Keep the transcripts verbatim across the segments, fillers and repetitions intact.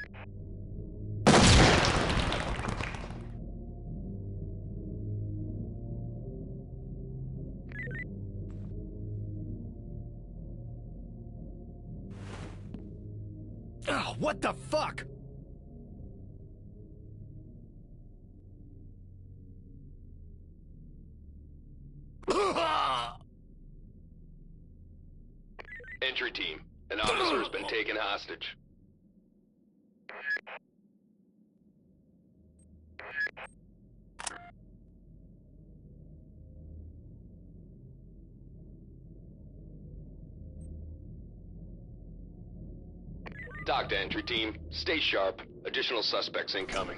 Oh, what the fuck? Entry team, an officer has been taken hostage. Dock to entry team, stay sharp. Additional suspects incoming.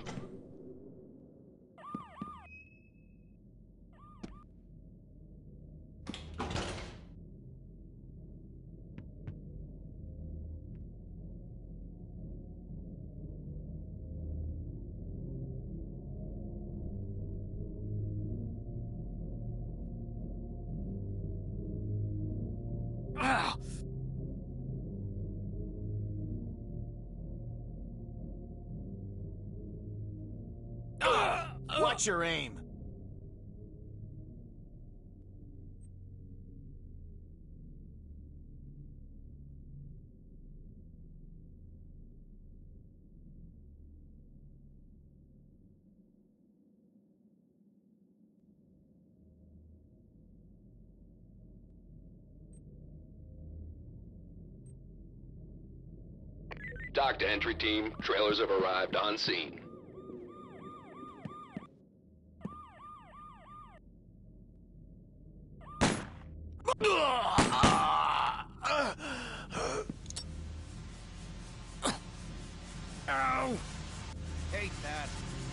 Watch your aim. Dock to entry team, trailers have arrived on scene. Ow! Hate that.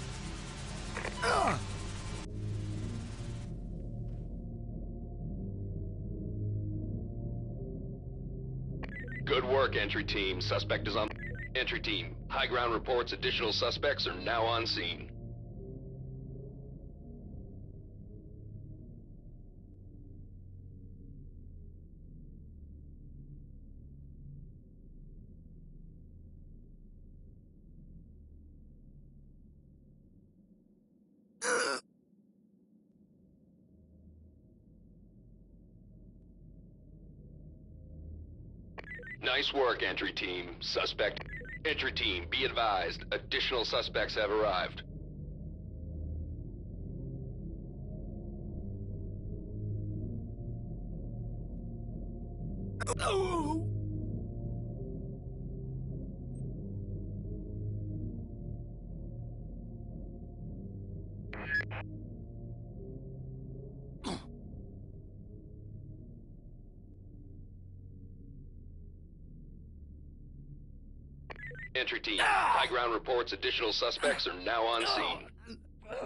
Good work, entry team. Suspect is on... Entry team, high ground reports additional suspects are now on scene. Nice work, entry team. Suspect... Entry team, be advised. Additional suspects have arrived. Oh! Entry team, high ground reports additional suspects are now on scene.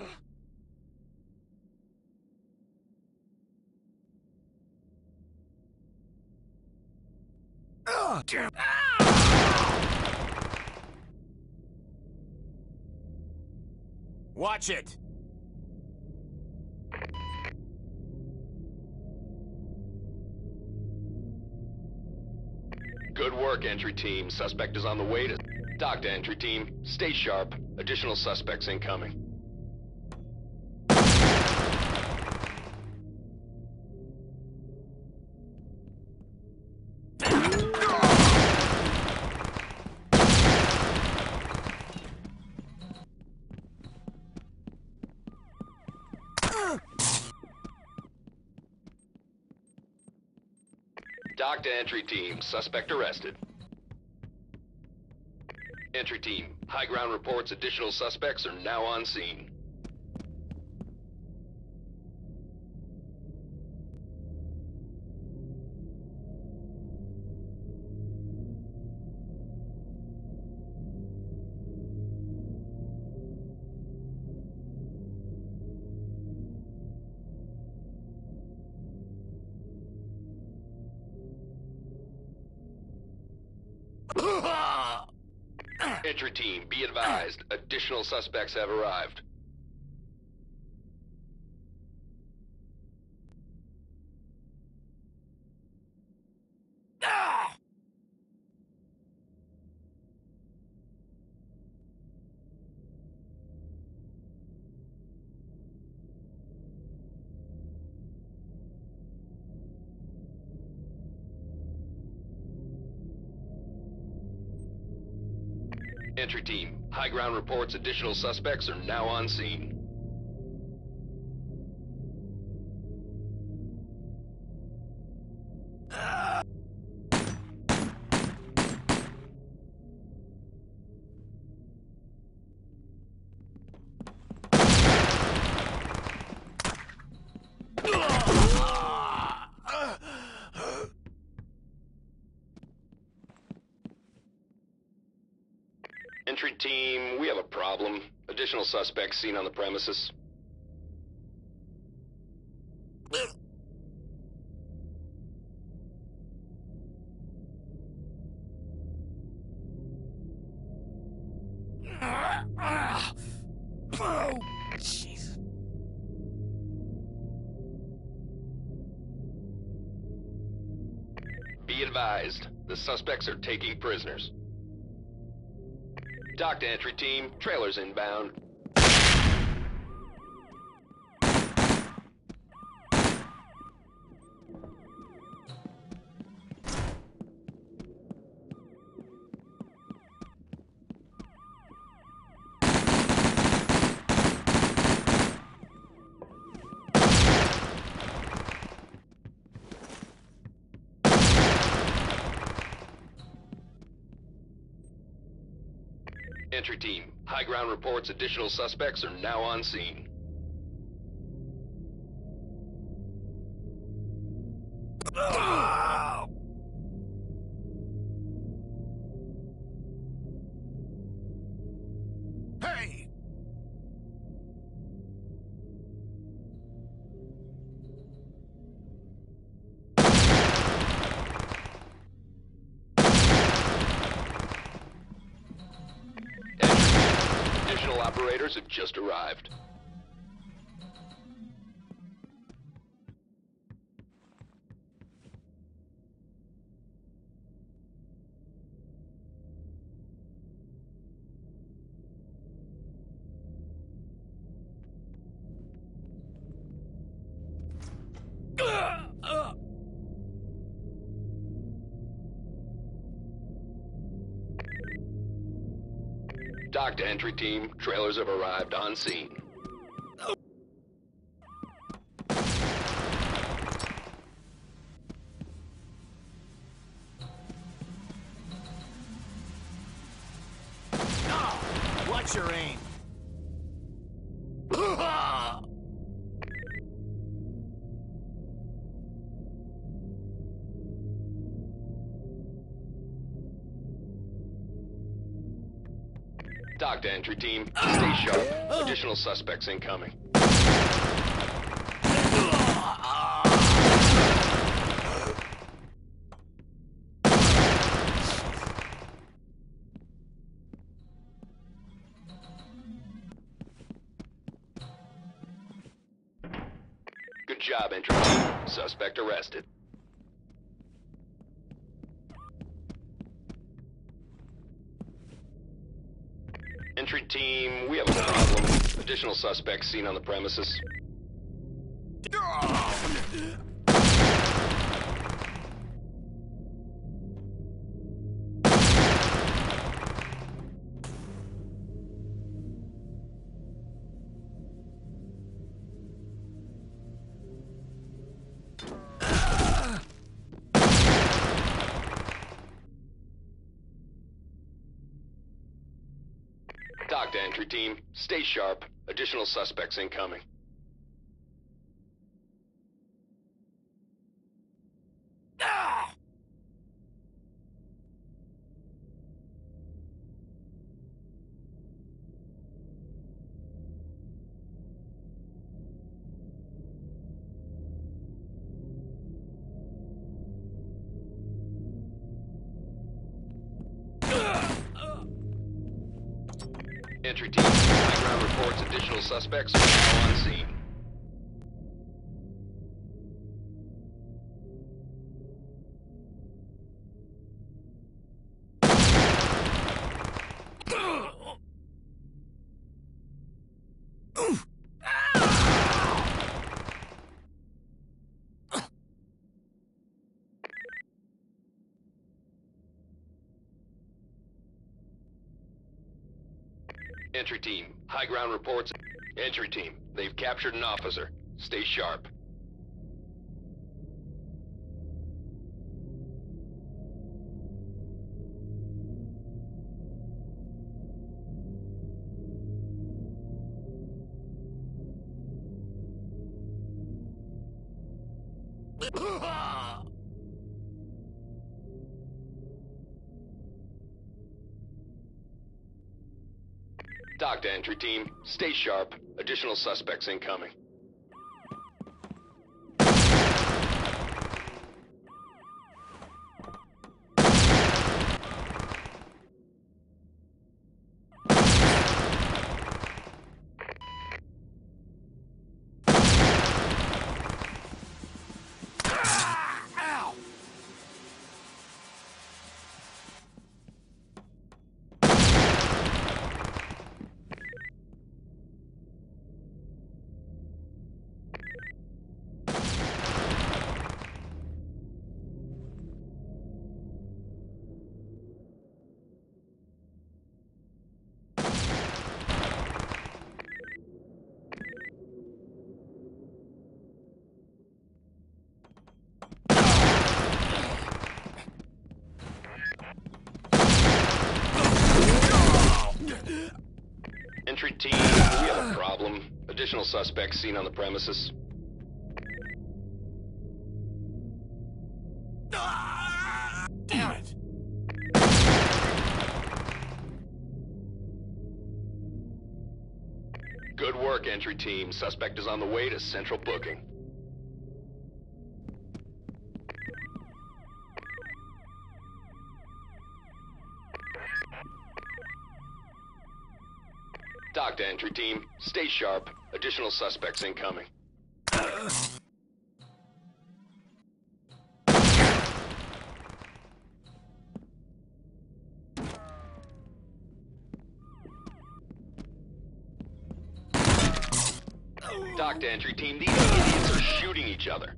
Oh, damn. Watch it. Good work, entry team. Suspect is on the way to... Dock to entry team. Stay sharp. Additional suspects incoming. Dock to entry team. Suspect arrested. Entry team, high ground reports additional suspects are now on scene. Entry team, be advised. Additional suspects have arrived. Entry team, high ground reports additional suspects are now on scene. Entry team, we have a problem. Additional suspects seen on the premises. Oh, jeez. Be advised, the suspects are taking prisoners. Dock to entry team, trailers inbound. Entry team, high ground reports additional suspects are now on scene. Hey! Additional operators have just arrived. Dock to entry team, trailers have arrived on scene. Watch your aim. Dock to entry team, stay sharp. Additional suspects incoming. Good job, entry team. Suspect arrested. Entry team, we have a problem. Additional suspects seen on the premises. Dock to entry team, stay sharp. Additional suspects incoming. Entry team, high ground reports additional suspects are now on scene. Entry team, high ground reports. Entry team, they've captured an officer. Stay sharp. Dock to entry team, stay sharp. Additional suspects incoming. Ow! Entry team, we have a problem. Additional suspects seen on the premises. Ah! Damn it! Good work, entry team. Suspect is on the way to central booking. Dock to entry team, stay sharp. Additional suspects incoming. Dock to entry team, these idiots are shooting each other.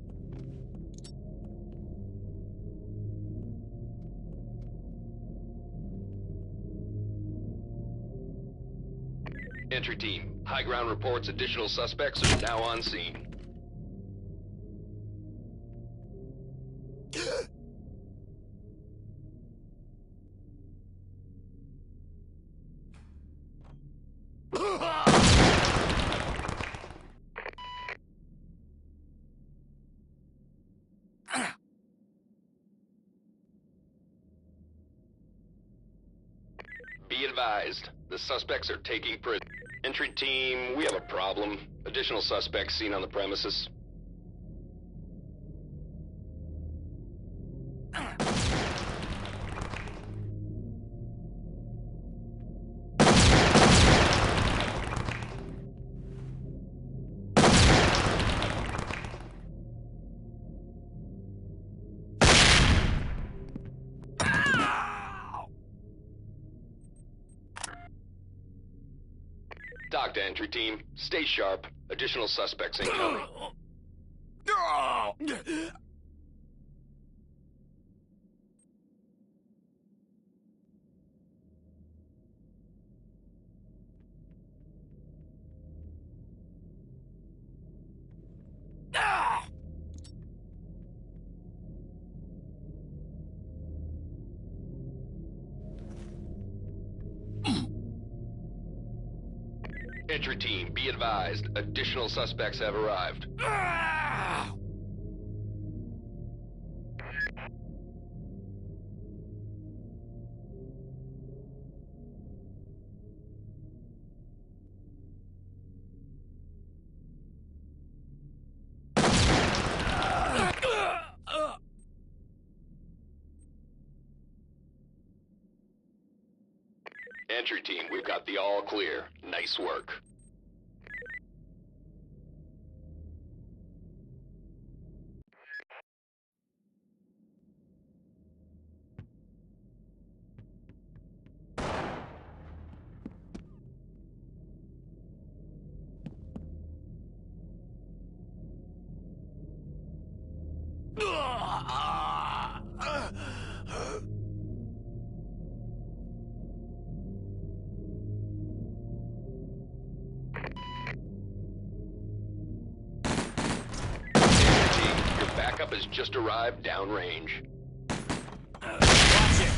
Entry team, high ground reports additional suspects are now on scene. Be advised, the suspects are taking prison. Entry team, we have a problem. Additional suspects seen on the premises. Dock to entry team, stay sharp. Additional suspects incoming. Entry team, be advised. Additional suspects have arrived. Entry team, we've got the all clear. Nice work. Backup has just arrived downrange. Watch it!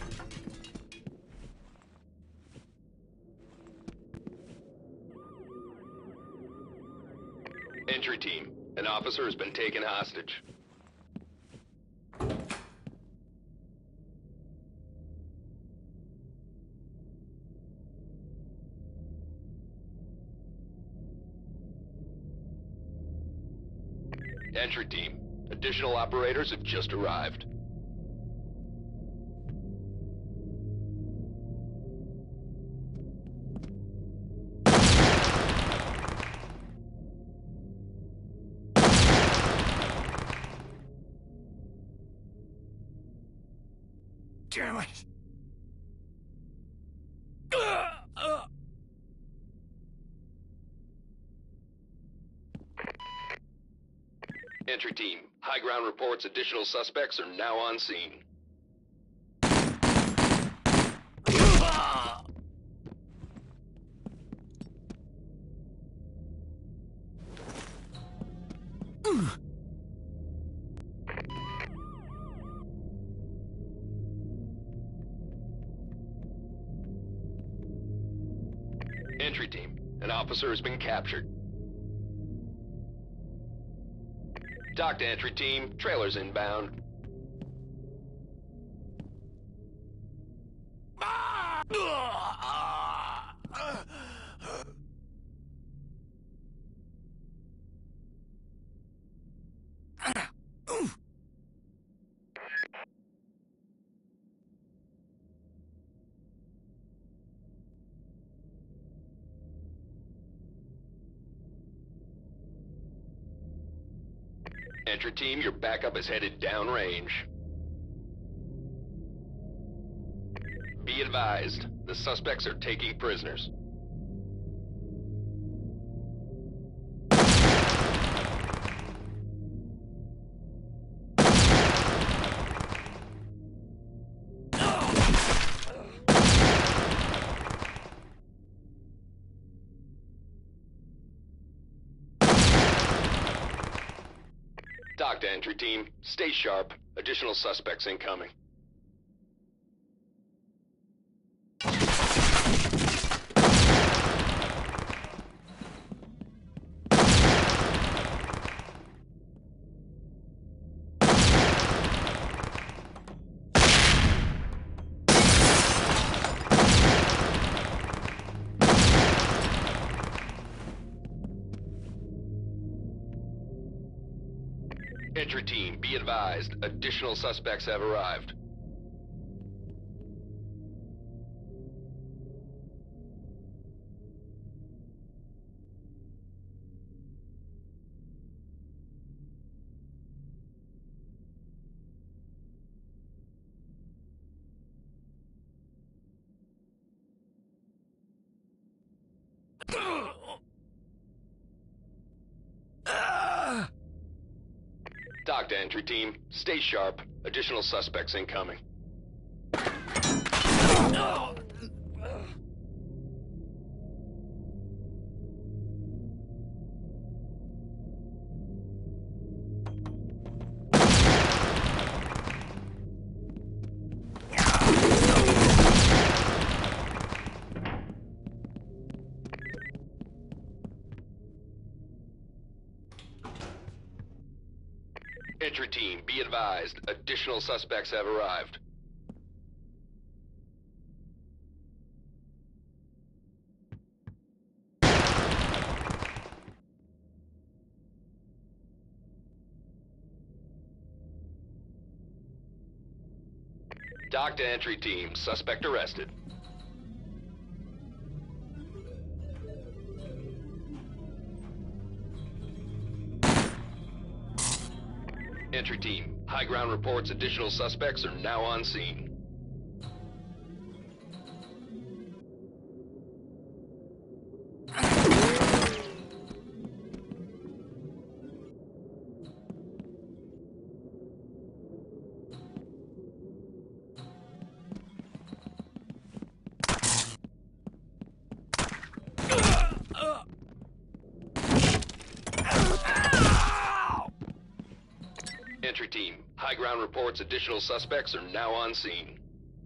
Entry team, an officer has been taken hostage. Entry team, additional operators have just arrived. Damn it! Uh, uh. Entry team, high ground reports additional suspects are now on scene. Entry team, an officer has been captured. Dock to entry team, trailers inbound. Entry team, your backup is headed downrange. Be advised, the suspects are taking prisoners. Dock to entry team, stay sharp. Additional suspects incoming. Entry team, be advised, additional suspects have arrived. Dock to entry team, stay sharp. Additional suspects incoming. Entry team, be advised, additional suspects have arrived. Dock to entry team, suspect arrested. Entry team, high ground reports additional suspects are now on scene. Entry team, high ground reports additional suspects are now on scene.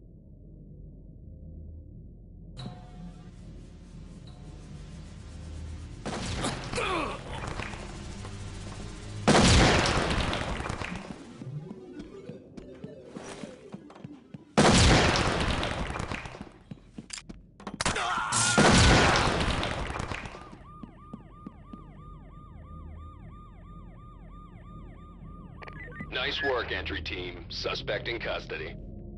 Nice work, entry team. Suspect in custody.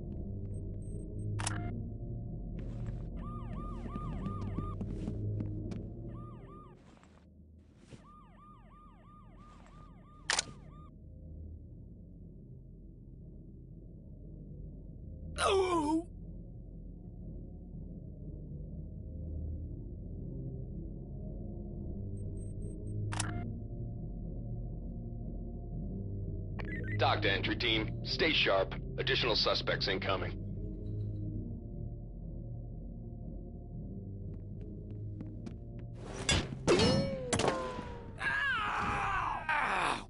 Oh! Dock to entry team. Stay sharp. Additional suspects incoming. Ah!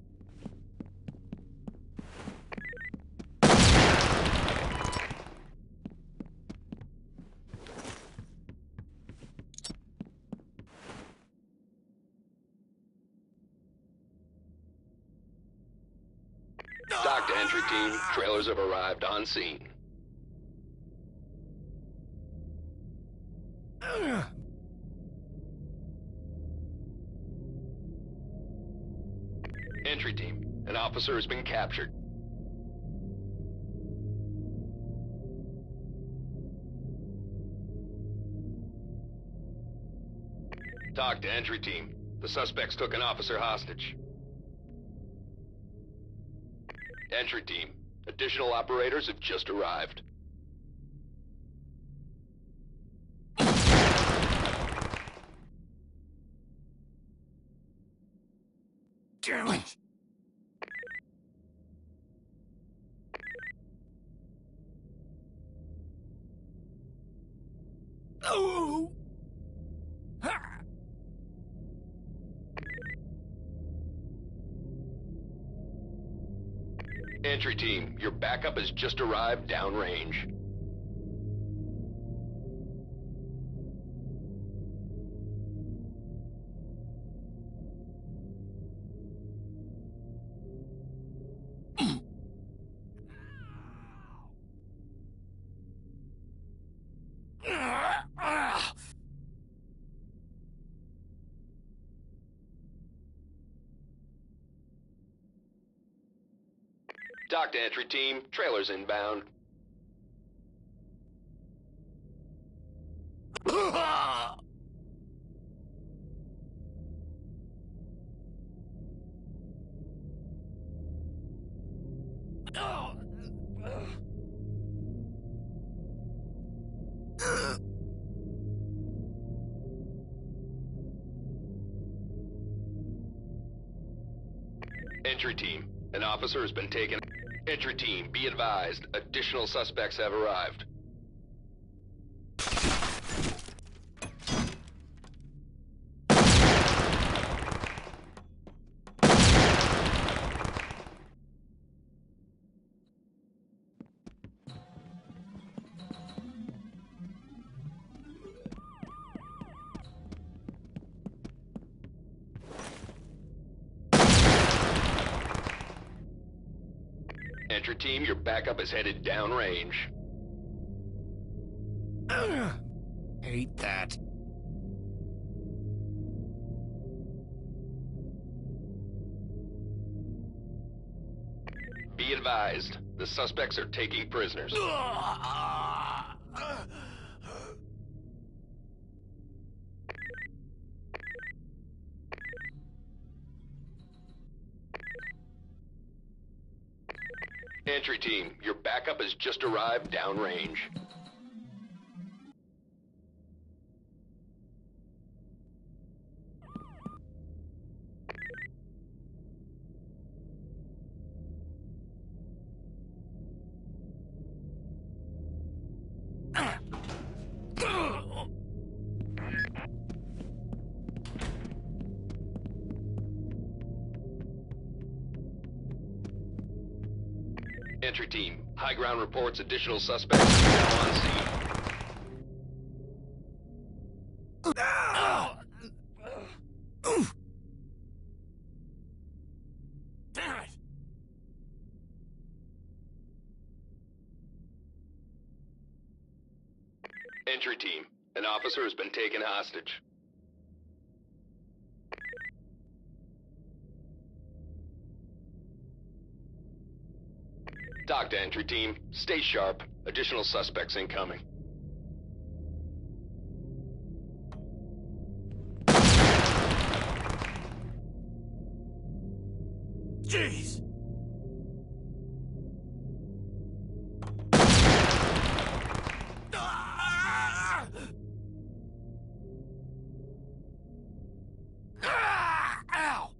Dock to entry team. Trailers have arrived on scene. Ugh. Entry team. An officer has been captured. Dock to entry team. The suspects took an officer hostage. Entry team. Additional operators have just arrived. Damn it! Oh! Ha! Entry team, your backup has just arrived downrange. Dock to entry team, trailers inbound. Entry team, an officer has been taken. Entry team, be advised, additional suspects have arrived. Entry team, your backup is headed downrange. Ugh. Hate that. Be advised, the suspects are taking prisoners. Entry team, your backup has just arrived downrange. Entry team, high ground reports additional suspects are now on scene. Ow! Oof! Damn it! Entry team, an officer has been taken hostage. Dock to entry team, stay sharp. Additional suspects incoming. Jeez! Ah! Ah! Ow!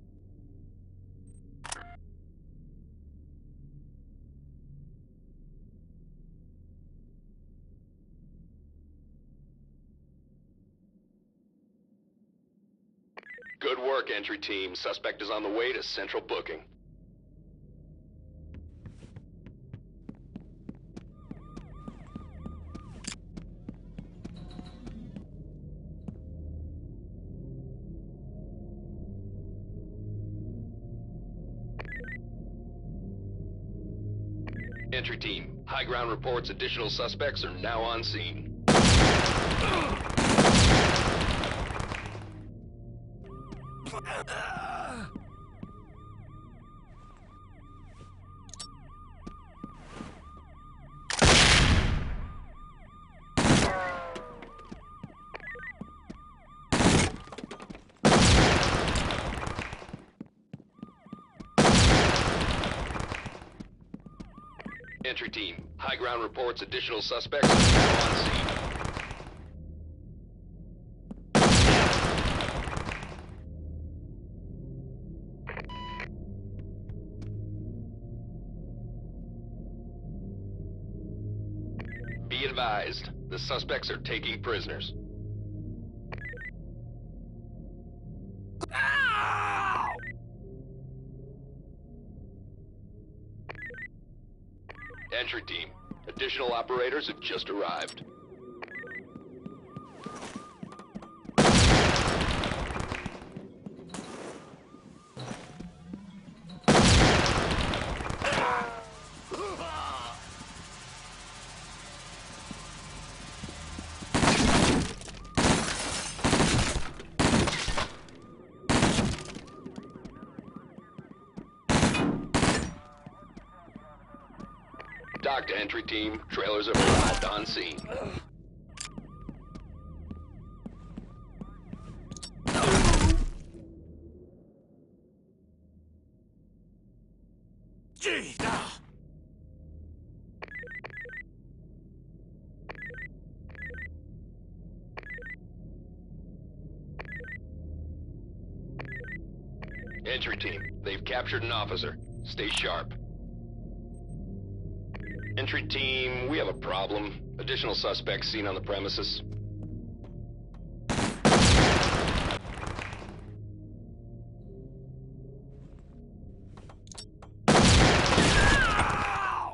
Good work, entry team. Suspect is on the way to central booking. Entry team, high ground reports additional suspects are now on scene. Entry team, high ground reports additional suspects are now on scene. Be advised, the suspects are taking prisoners. Ow! Entry team, additional operators have just arrived. Dock to entry team, trailers have arrived on scene. Jeez! Ah! Entry team, they've captured an officer. Stay sharp. Entry team, we have a problem. Additional suspects seen on the premises. Ow!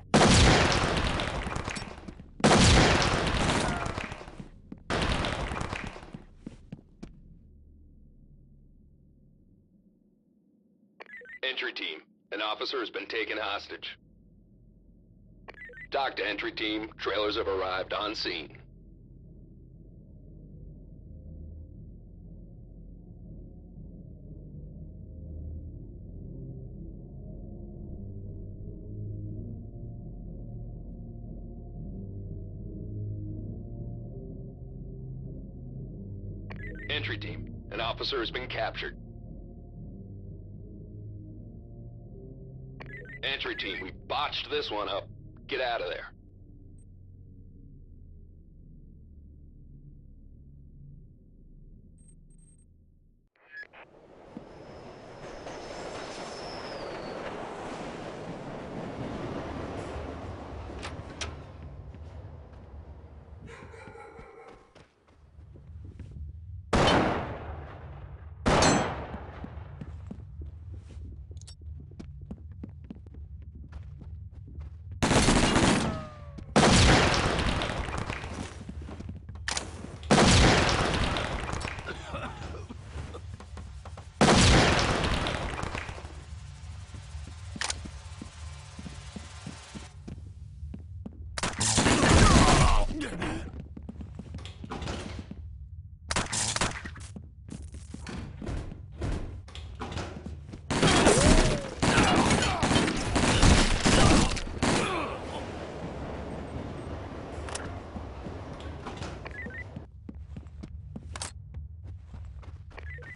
Entry team, an officer has been taken hostage. Dock to entry team, trailers have arrived on scene. Entry team, an officer has been captured. Entry team, we botched this one up. Get out of there.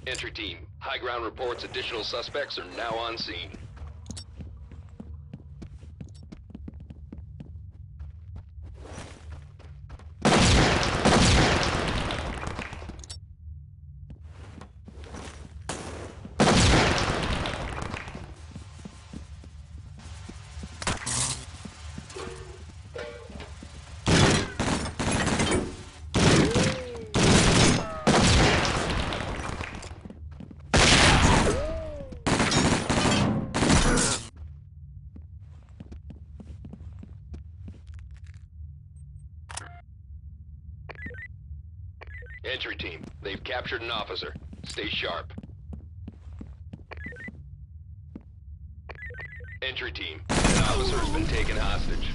Entry team, high ground reports additional suspects are now on scene. Entry team, they've captured an officer. Stay sharp. Entry team, an officer has been taken hostage.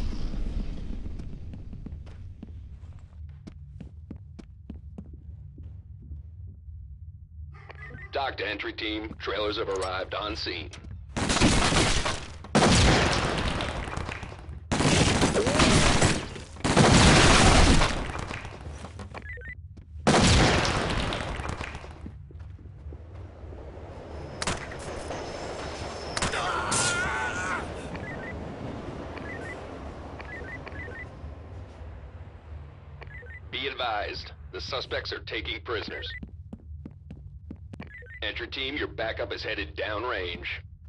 Dock to entry team, trailers have arrived on scene. Be advised, the suspects are taking prisoners. Entry team, your backup is headed downrange.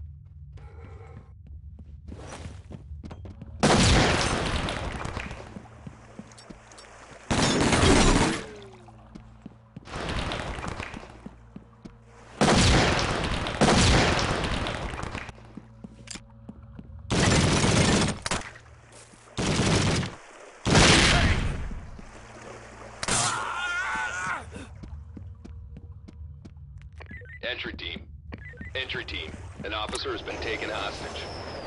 Entry team. Entry team. An officer has been taken hostage.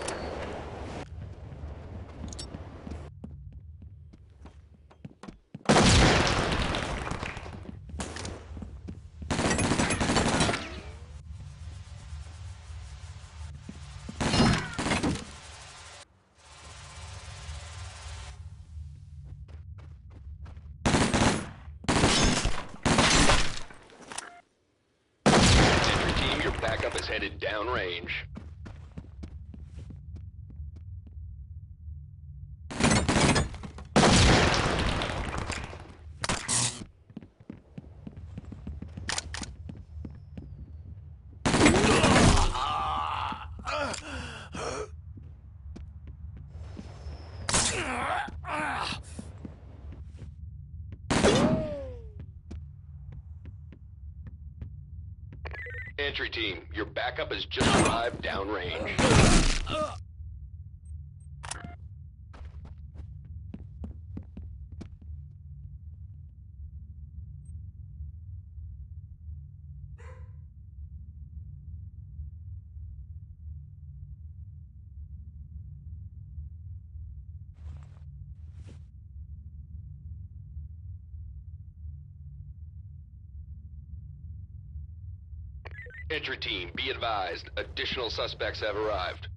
Backup is headed downrange. Entry team, your backup has just arrived downrange. Entry team, be advised, additional suspects have arrived.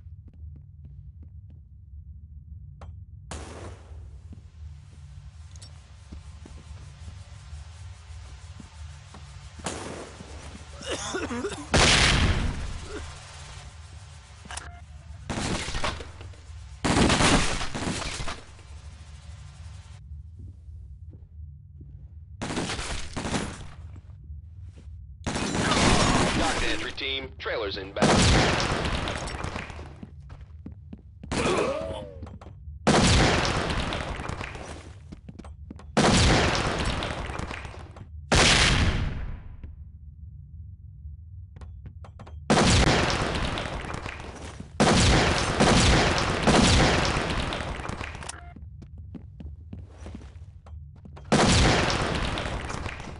Entry team, trailers inbound.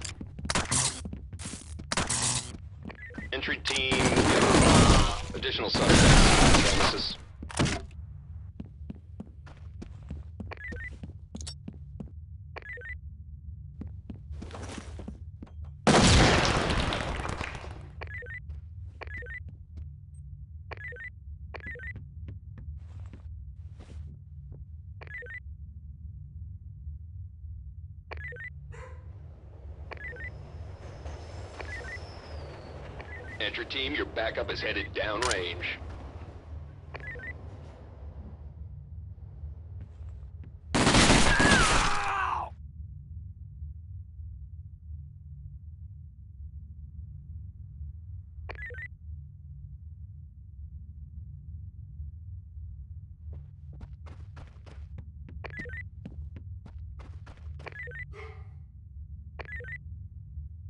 Entry team, additional Entry team, your backup is headed downrange. Ow!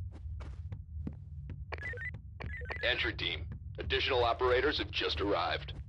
Entry team, additional operators have just arrived.